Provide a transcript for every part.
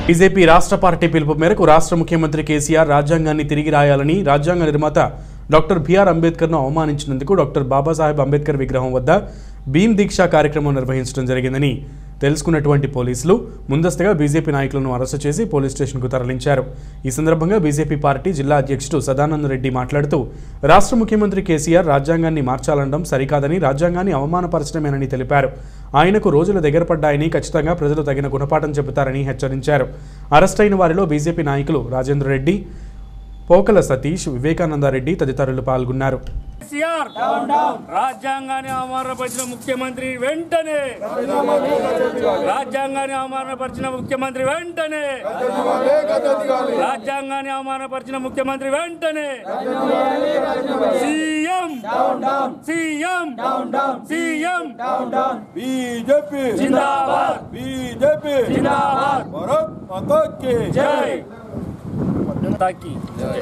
BJP రాష్ట్ర party పిలుపు మేరకు రాష్ట్ర ముఖ్యమంత్రి కేసీఆర్ రాజ్యాంగాన్ని తిరిగి రాయాలని రాజ్యాంగ నిర్మాత డాక్టర్ బిఆర్ అంబేద్కర్ను అవమానించినందుకు డాక్టర్ బాబాసాహెబ్ అంబేద్కర్ విగ్రహం వద్ద భీమ్ దీక్ష కార్యక్రమం నిర్వహించడం జరిగిందని తెలుసుకున్నటువంటి పోలీసులు ముందస్తుగా బీజేపీ నాయకులను అరెస్టు చేసి పోలీస్ స్టేషన్కు తరలించారు। ఈ సందర్భంగా బీజేపీ పార్టీ జిల్లా అధ్యక్షుడు సదానంద రెడ్డి మాట్లాడుతూ రాష్ట్ర ముఖ్యమంత్రి కేసీఆర్ రాజ్యాంగాన్ని మార్చాలనడం సరికాదని రాజ్యాంగాన్ని అవమానపరచడమేనని తెలిపారు। ఆయనకు రోజులు దగ్గర పడ్డాయని ఖచ్చితంగా ప్రజలు తగిన గుణపాఠం చెబుతారని హెచ్చరించారు। అరెస్ట్ అయిన వారిలో బీజేపీ నాయకులు రాజేంద్ర రెడ్డి, పోకల సతీష్, వివేకానందరెడ్డి తదితరులు పాల్గొన్నారు। రాజ్యాంగాన్ని అవమానపరిచిన ముఖ్యమంత్రి వెంటనే రాజ్యాంగాన్ని అవమానపరిచిన ముఖ్యమంత్రి వెంటనే రాజ్యాంగాన్ని అవమానపరిచిన ముఖ్యమంత్రి వెంటనే సీఎం సీఎం సీఎం బీజేపీ జిందాబాద్ బీజేపీ జిందాబాద్ భారత్ మాతా కీ జై మాతాకి జై।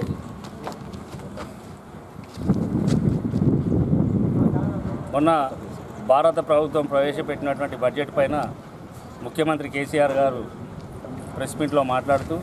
మొన్న భారత ప్రభుత్వం ప్రవేశపెట్టినటువంటి బడ్జెట్ పైన ముఖ్యమంత్రి కేసీఆర్ గారు ప్రెస్ మీట్లో మాట్లాడుతూ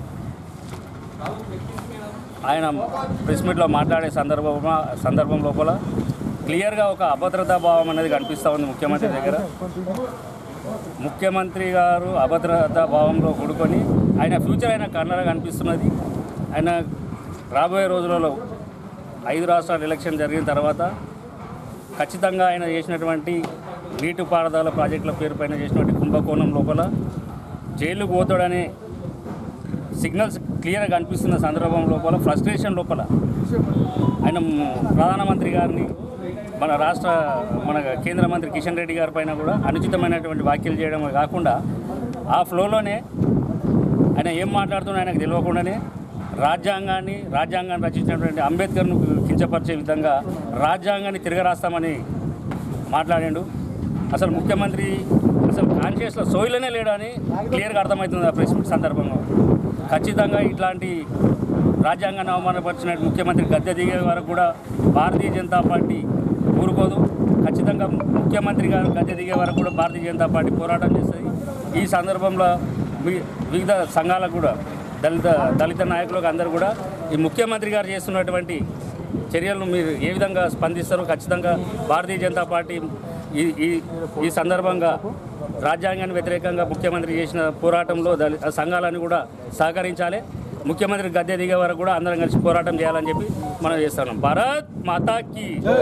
ఆయన ప్రెస్ మీట్లో మాట్లాడే సందర్భం లోపల క్లియర్గా ఒక అభద్రతా భావం అనేది కనిపిస్తూ ఉంది ముఖ్యమంత్రి దగ్గర। ముఖ్యమంత్రి గారు అభద్రతా భావంలో కూడుకొని ఆయన ఫ్యూచర్ ఆయన కన్నడ కనిపిస్తున్నది। ఆయన రాబోయే రోజులలో 5 రాష్ట్రాల ఎలక్షన్ జరిగిన తర్వాత ఖచ్చితంగా ఆయన చేసినటువంటి నీటిపారుదల ప్రాజెక్టుల పేరుపైన చేసినటువంటి కుంభకోణం లోపల జైలుకు పోతాడనే సిగ్నల్స్ క్లియర్గా కనిపిస్తున్న సందర్భం లోపల ఫ్రస్ట్రేషన్ లోపల ఆయన ప్రధానమంత్రి గారిని మన కేంద్ర మంత్రి కిషన్ రెడ్డి గారి పైన కూడా అనుచితమైనటువంటి వ్యాఖ్యలు చేయడం కాకుండా ఆ ఫ్లోలోనే ఆయన ఏం మాట్లాడుతున్నా ఆయనకు తెలియకుండానే రాజ్యాంగాన్ని రచించినటువంటి అంబేద్కర్ను కించపరిచే విధంగా రాజ్యాంగాన్ని తిరగరాస్తామని మాట్లాడాడు। అసలు ముఖ్యమంత్రి అసలు కాన్షియస్లో సోయిలోనే లేడని క్లియర్గా అర్థమవుతుంది ఆ ప్రెస్ మీట్ సందర్భంగా। ఖచ్చితంగా ఇట్లాంటి రాజ్యాంగాన్ని అవమానపరిచిన ముఖ్యమంత్రి గద్దె దిగే వరకు కూడా భారతీయ జనతా పార్టీ ఊరుకోదు। ఖచ్చితంగా ముఖ్యమంత్రి గారు గద్దె దిగే వరకు కూడా భారతీయ జనతా పార్టీ పోరాటం చేస్తుంది। ఈ సందర్భంలో వివిధ సంఘాలకు కూడా దళిత నాయకులకు అందరూ కూడా ఈ ముఖ్యమంత్రి గారు చేస్తున్నటువంటి చర్యలను మీరు ఏ విధంగా స్పందిస్తారో ఖచ్చితంగా భారతీయ జనతా పార్టీ ఈ సందర్భంగా రాజ్యాంగాన్ని వ్యతిరేకంగా ముఖ్యమంత్రి చేసిన పోరాటంలో సంఘాలను కూడా సహకరించాలి। ముఖ్యమంత్రి గద్దె దిగే వరకు కూడా అందరం కలిసి పోరాటం చేయాలని చెప్పి మనం చేస్తున్నాం। భారత్ మాతాకి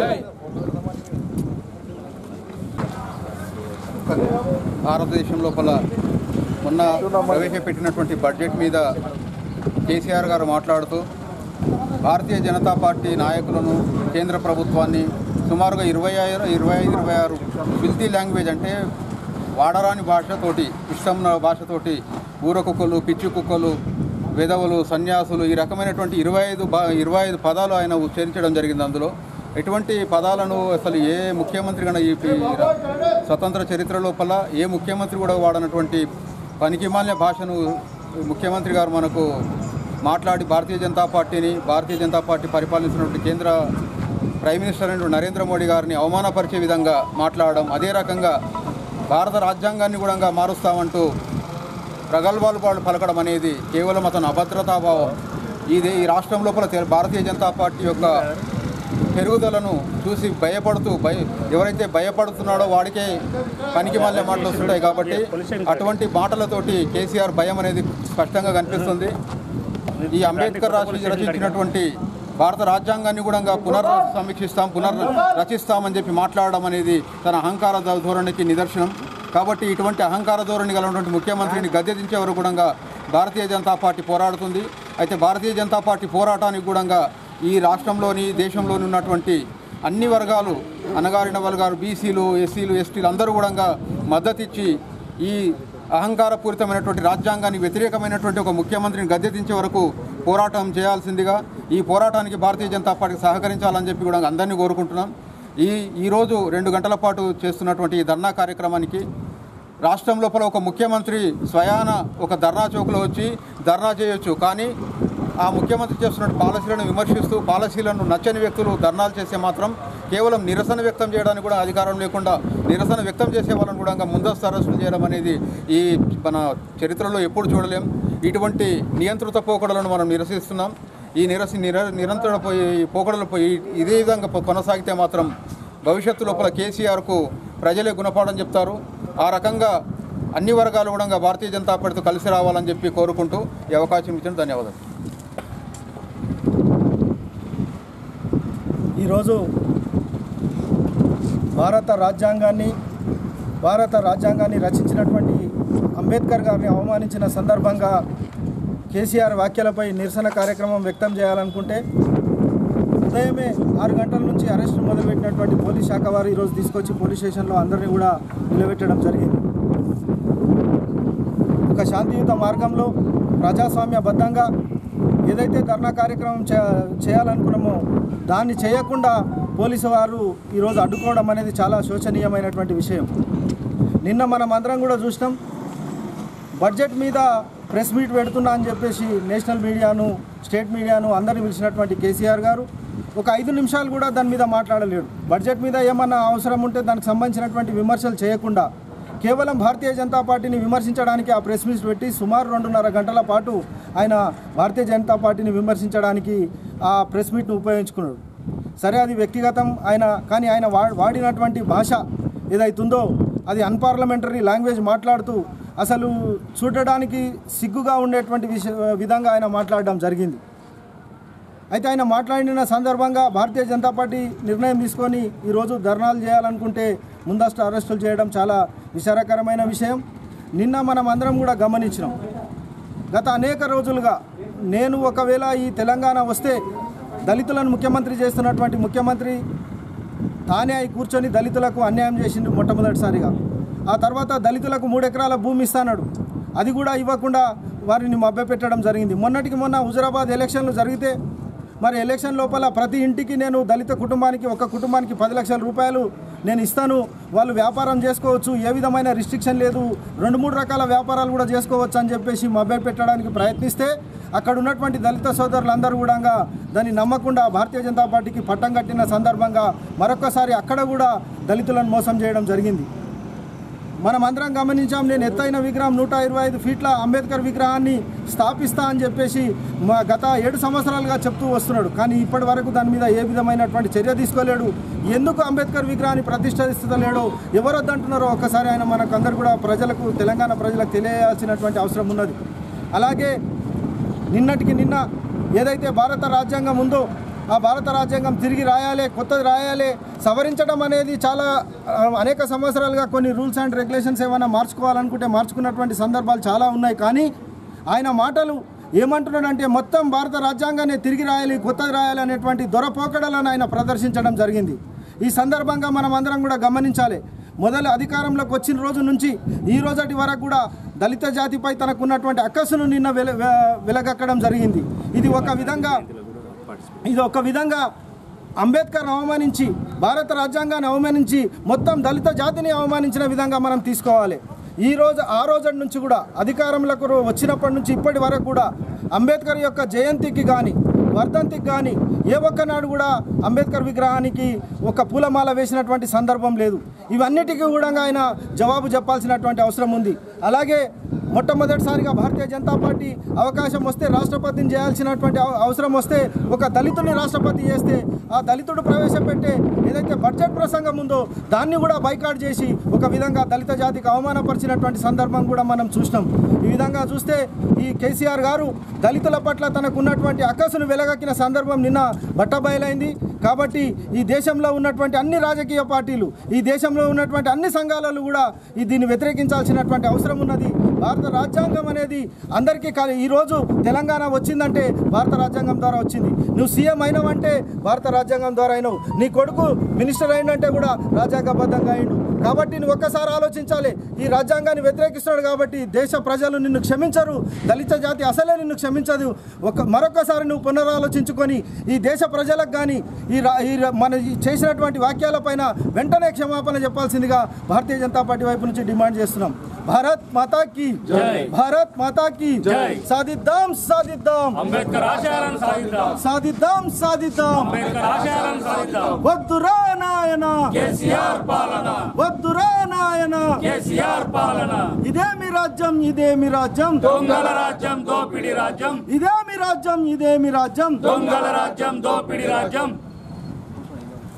భారతదేశం లోపల మొన్న ప్రవేశపెట్టినటువంటి బడ్జెట్ మీద కేసీఆర్ గారు మాట్లాడుతూ భారతీయ జనతా పార్టీ నాయకులను, కేంద్ర ప్రభుత్వాన్ని సుమారుగా 25-26 ఫిల్తీ లాంగ్వేజ్ అంటే వాడరాని భాషతోటి, ఇష్టం భాషతోటి ఊర కుక్కలు, పిచ్చి కుక్కలు, వెధవలు, సన్యాసులు ఈ రకమైనటువంటి 25 పదాలు ఆయన ఉచ్చరించడం జరిగింది। అందులో ఎటువంటి పదాలను అసలు ఏ ముఖ్యమంత్రి కన్నా ఈ స్వతంత్ర చరిత్ర లోపల ఏ ముఖ్యమంత్రి కూడా వాడనటువంటి పనికిమాలిన భాషను ముఖ్యమంత్రి గారు మనకు మాట్లాడి భారతీయ జనతా పార్టీ పరిపాలిస్తున్నటువంటి కేంద్ర ప్రైమ్ మినిస్టర్ అయిన నరేంద్ర మోడీ గారిని అవమానపరిచే విధంగా మాట్లాడడం, అదే రకంగా భారత రాజ్యాంగాన్ని కూడా మారుస్తామంటూ ప్రగల్భాలు పలకడం అనేది కేవలం అతను అభద్రతాభావం। ఈ రాష్ట్రం లోపల భారతీయ జనతా పార్టీ యొక్క పెరుగుదలను చూసి ఎవరైతే భయపడుతున్నాడో వాడికే పనికి మాలిన మాటలు వస్తుంటాయి కాబట్టి అటువంటి మాటలతోటి కేసీఆర్ భయం అనేది స్పష్టంగా కనిపిస్తుంది। ఈ అంబేద్కర్ రచించినటువంటి భారత రాజ్యాంగాన్ని కూడా పునర్రచిస్తామని చెప్పి మాట్లాడడం అనేది తన అహంకార ధోరణికి నిదర్శనం। కాబట్టి ఇటువంటి అహంకార ధోరణి కలిగినటువంటి ముఖ్యమంత్రిని గద్దె దించే వరకు కూడా భారతీయ జనతా పార్టీ పోరాడుతుంది। అయితే భారతీయ జనతా పార్టీ పోరాటానికి కూడా ఈ రాష్ట్రంలోని దేశంలోని ఉన్నటువంటి అన్ని వర్గాలు, అణగారిన వర్గాలు, బీసీలు, ఎస్సీలు, ఎస్టీలు అందరూ కూడా మద్దతిచ్చి ఈ అహంకారపూరితమైనటువంటి రాజ్యాంగానికి వ్యతిరేకమైనటువంటి ఒక ముఖ్యమంత్రిని గద్దెదించే వరకు పోరాటం చేయాల్సిందిగా, ఈ పోరాటానికి భారతీయ జనతా పార్టీకి సహకరించాలని చెప్పి కూడా అందరినీ కోరుకుంటున్నాం। ఈరోజు 2 గంటల పాటు చేస్తున్నటువంటి ఈ ధర్నా కార్యక్రమానికి రాష్ట్రం లోపల ఒక ముఖ్యమంత్రి స్వయాన ఒక ధర్నా చౌక్లో వచ్చి ధర్నా చేయొచ్చు, కానీ ఆ ముఖ్యమంత్రి చేస్తున్న పాలసీలను విమర్శిస్తూ పాలసీలను నచ్చని వ్యక్తులు ధర్నాలు చేస్తే మాత్రం కేవలం నిరసన వ్యక్తం చేయడానికి కూడా అధికారం లేకుండా నిరసన వ్యక్తం చేసే వాళ్ళని కూడా ముందస్తు అరెస్టులు చేయడం అనేది ఈ మన చరిత్రలో ఎప్పుడు చూడలేం। ఇటువంటి నియంత్రిత పోకడలను మనం నిరసిస్తున్నాం. ఈ నిరంతర పోకడలు ఇదే విధంగా కొనసాగితే మాత్రం భవిష్యత్తు లోపల కేసీఆర్కు ప్రజలే గుణపాఠం చెప్తారు. ఆ రకంగా అన్ని వర్గాలు కూడా భారతీయ జనతా పార్టీతో కలిసి రావాలని చెప్పి కోరుకుంటూ ఈ అవకాశం ఇచ్చిన ధన్యవాదాలు. ఈరోజు భారత రాజ్యాంగాన్ని రచించినటువంటి అంబేద్కర్ గారిని అవమానించిన సందర్భంగా కేసీఆర్ వ్యాఖ్యలపై నిరసన కార్యక్రమం వ్యక్తం చేయాలనుకుంటే ఉదయమే 6 గంటల నుంచి అరెస్టు మొదలుపెట్టినటువంటి పోలీస్ శాఖ వారు ఈరోజు తీసుకొచ్చి పోలీస్ స్టేషన్లో అందరినీ కూడా నిలబెట్టడం జరిగింది. ఒక శాంతియుత మార్గంలో ప్రజాస్వామ్యబద్ధంగా ఏదైతే ధర్నా కార్యక్రమం చేయాలనుకున్నామో దాన్ని చేయకుండా పోలీసు వారు ఈరోజు అడ్డుకోవడం అనేది చాలా శోచనీయమైనటువంటి విషయం. నిన్న మనం అందరం కూడా చూసినాం. బడ్జెట్ మీద ప్రెస్ మీట్ పెడుతున్నా అని చెప్పేసి నేషనల్ మీడియాను, స్టేట్ మీడియాను అందరినీ పిలిచినటువంటి కేసీఆర్ గారు ఒక 5 నిమిషాలు కూడా దాని మీద మాట్లాడలేడు. బడ్జెట్ మీద ఏమన్నా అవసరం ఉంటే దానికి సంబంధించినటువంటి విమర్శలు చేయకుండా కేవలం భారతీయ జనతా పార్టీని విమర్శించడానికి ఆ ప్రెస్ మీట్ పెట్టి సుమారు 2.5 గంటల పాటు ఆయన భారతీయ జనతా పార్టీని విమర్శించడానికి ఆ ప్రెస్ మీట్ను ఉపయోగించుకున్నాడు. సరే, అది వ్యక్తిగతం కానీ ఆయన వాడినటువంటి భాష ఏదైతుందో అది అన్పార్లమెంటరీ లాంగ్వేజ్ మాట్లాడుతూ అసలు చూడడానికి సిగ్గుగా ఉండేటువంటి విధంగా ఆయన మాట్లాడడం జరిగింది. అయితే ఆయన మాట్లాడిన సందర్భంగా భారతీయ జనతా పార్టీ నిర్ణయం తీసుకొని ఈరోజు ధర్నాలు చేయాలనుకుంటే ముందస్తు అరెస్టులు చేయడం చాలా విచారకరమైన విషయం. నిన్న మనం అందరం కూడా గమనించినాం. గత అనేక రోజులుగా నేను ఒకవేళ ఈ తెలంగాణ వస్తే దళితులను ముఖ్యమంత్రి చేస్తున్నటువంటి ముఖ్యమంత్రి తానే అయి కూర్చొని దళితులకు అన్యాయం చేసిండు మొట్టమొదటిసారిగా. ఆ తర్వాత దళితులకు 3 ఎకరాల భూమి ఇస్తాడు, అది కూడా ఇవ్వకుండా వారిని మభ్యపెట్టడం జరిగింది. మొన్నటికి మొన్న హుజురాబాద్ ఎలక్షన్లు జరిగితే మరి ఎలక్షన్ లోపల ప్రతి ఇంటికి నేను దళిత కుటుంబానికి ఒక కుటుంబానికి 10 లక్షల రూపాయలు నేను ఇస్తాను, వాళ్ళు వ్యాపారం చేసుకోవచ్చు, ఏ విధమైన రిస్ట్రిక్షన్ లేదు, 2-3 రకాల వ్యాపారాలు కూడా చేసుకోవచ్చు అని చెప్పేసి మొబైల్ పెట్టడానికి ప్రయత్నిస్తే అక్కడ ఉన్నటువంటి దళిత సోదరులందరూ కూడా దాన్ని నమ్మకుండా భారతీయ జనతా పార్టీకి పట్టం కట్టిన సందర్భంగా మరొకసారి అక్కడ కూడా దళితులను మోసం చేయడం జరిగింది. మనం అందరం గమనించాం. నేను ఎత్తైన విగ్రహం 125 ఫీట్ల అంబేద్కర్ విగ్రహాన్ని స్థాపిస్తా అని చెప్పేసి గత 7 సంవత్సరాలుగా చెప్తూ వస్తున్నాడు. కానీ ఇప్పటి వరకు దాని మీద ఏ విధమైనటువంటి చర్య తీసుకోలేడు. ఎందుకు అంబేద్కర్ విగ్రహాన్ని ప్రతిష్ఠిస్తలేడో, ఎవరు వద్దంటున్నారో ఒక్కసారి ఆయన మనకందరూ కూడా తెలంగాణ ప్రజలకు తెలియాల్సినటువంటి అవసరం ఉన్నది. అలాగే నిన్నటికి నిన్న ఏదైతే భారత రాజ్యాంగం ఉందో ఆ భారత రాజ్యాంగం తిరిగి రాయాలి, కొత్తది రాయాలి, సవరించడం అనేది చాలా అనేక సంవత్సరాలుగా కొన్ని రూల్స్ అండ్ రెగ్యులేషన్స్ ఏమైనా మార్చుకోవాలనుకుంటే మార్చుకున్నటువంటి సందర్భాలు చాలా ఉన్నాయి. కానీ ఆయన మాటలు ఏమంటున్నాడంటే మొత్తం భారత రాజ్యాంగాన్ని తిరిగి రాయాలి, కొత్తది రాయాలి అనేటువంటి దొరపోకడలను ఆయన ప్రదర్శించడం జరిగింది. ఈ సందర్భంగా మనం అందరం కూడా గమనించాలి. మొదలు అధికారంలోకి వచ్చిన రోజు నుంచి ఈ రోజటి వరకు కూడా దళిత జాతిపై తనకున్నటువంటి అక్కసును నిన్న వెలగక్కడం జరిగింది. ఇది ఒక విధంగా అంబేద్కర్ని అవమానించి, భారత రాజ్యాంగాన్ని అవమానించి, మొత్తం దళిత జాతిని అవమానించిన విధంగా మనం తీసుకోవాలి. ఆ రోజు నుంచి కూడా అధికారంలోకి వచ్చినప్పటి నుంచి ఇప్పటి వరకు కూడా అంబేద్కర్ యొక్క జయంతికి కానీ వర్ధంతికి కానీ ఏ ఒక్కనాడు కూడా అంబేద్కర్ విగ్రహానికి ఒక పూలమాల వేసినటువంటి సందర్భం లేదు. ఇవన్నిటికీ కూడా ఆయన జవాబు చెప్పాల్సినటువంటి అవసరం ఉంది. అలాగే మొట్టమొదటిసారిగా భారతీయ జనతా పార్టీ అవకాశం వస్తే రాష్ట్రపతిని చేయాల్సినటువంటి అవసరం వస్తే ఒక దళితుడిని రాష్ట్రపతి చేస్తే ఆ దళితుడు ప్రవేశపెట్టే ఏదైతే బడ్జెట్ ప్రసంగం ఉందో దాన్ని కూడా బైకాట్ చేసి ఒక విధంగా దళిత జాతికి అవమానపరిచినటువంటి సందర్భం కూడా మనం చూసినాం. ఈ విధంగా చూస్తే ఈ కేసీఆర్ గారు దళితుల పట్ల తనకు ఉన్నటువంటి అక్కసును వెలగక్కిన సందర్భం నిన్న బట్టబయలైంది. కాబట్టి ఈ దేశంలో ఉన్నటువంటి అన్ని రాజకీయ పార్టీలు, ఈ దేశంలో ఉన్నటువంటి అన్ని సంఘాలలో కూడా దీన్ని వ్యతిరేకించాల్సినటువంటి అవసరం ఉన్నది. భారత రాజ్యాంగం అనేది అందరికీ ఈరోజు తెలంగాణ వచ్చిందంటే భారత రాజ్యాంగం ద్వారా వచ్చింది. నువ్వు సీఎం అయినావంటే భారత రాజ్యాంగం ద్వారా అయినావు. నీ కొడుకు మినిస్టర్ అయినంటే కూడా రాజ్యాంగబద్ధంగా అయిండు. కాబట్టి నువ్వు ఒక్కసారి ఆలోచించాలి. ఈ రాజ్యాంగాన్ని వ్యతిరేకిస్తున్నాడు కాబట్టి దేశ ప్రజలు నిన్ను క్షమించరు, దళిత జాతి అసలే నిన్ను క్షమించదు. మరొకసారి నువ్వు పునరాలోచించుకొని ఈ దేశ ప్రజలకు కానీ మన చేసినటువంటి వ్యాఖ్యలపైన వెంటనే క్షమాపణ చెప్పాల్సిందిగా భారతీయ జనతా పార్టీ వైపు నుంచి డిమాండ్ చేస్తున్నాం. భారత్ మాతా కీ జై, భారత్ మాతా కీ జై. సాధిద్దాం అంబేద్కర్ ఆశయాలను సాధిద్దాం అంబేద్కర్ ఆశయాలను సాధిద్దాం. వద్దురా నాయన కేసీఆర్ పాలన, వద్దురా నాయన కేసీఆర్ కేసీఆర్ పాలన ఇదేమి రాజ్యం ఇదేమి రాజ్యం దొంగల రాజ్యం దోపిడి రాజ్యం ఇదేమి రాజ్యం ఇదేమి రాజ్యం దొంగల రాజ్యం దోపిడి రాజ్యం